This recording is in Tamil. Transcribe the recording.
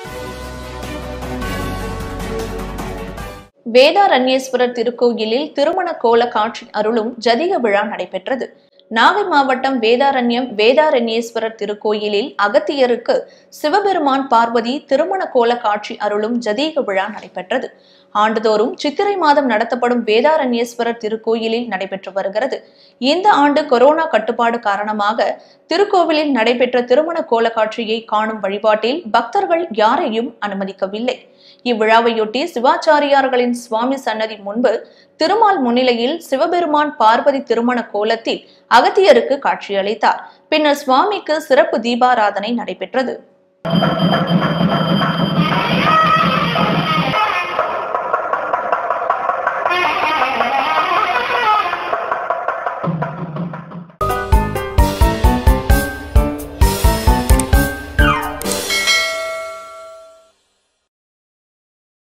வேதாரண்யேஸ்வரர் திருக்கோயிலில் திருமண கோல காட்சி அருளும் ஜதிக விழா நடைபெற்றது. நாகை மாவட்டம் வேதாரண்யேஸ்வரர் திருக்கோயிலில் அகத்தியருக்கு சிவபெருமான் பார்வதி திருமண கோல காட்சி அருளும் ஜதீக விழா நடைபெற்றது. ஆண்டுதோறும் சித்திரை மாதம் நடத்தப்படும் வேதாரண்யேஸ்வரர் திருக்கோயிலில் நடைபெற்று வருகிறது. இந்த ஆண்டு கொரோனா கட்டுப்பாடு காரணமாக திருக்கோவிலில் நடைபெற்ற திருமண கோல காட்சியை காணும் வழிபாட்டில் பக்தர்கள் யாரையும் அனுமதிக்கவில்லை. இவ்விழாவையொட்டி சிவாச்சாரியார்களின் சுவாமி சன்னதி முன்பு திருமால் முன்னிலையில் சிவபெருமான் பார்வதி திருமண கோலத்தில் அகத்தியருக்கு காட்சியளித்தார். பின்னர் சுவாமிக்கு சிறப்பு தீபாராதனை நடைபெற்றது.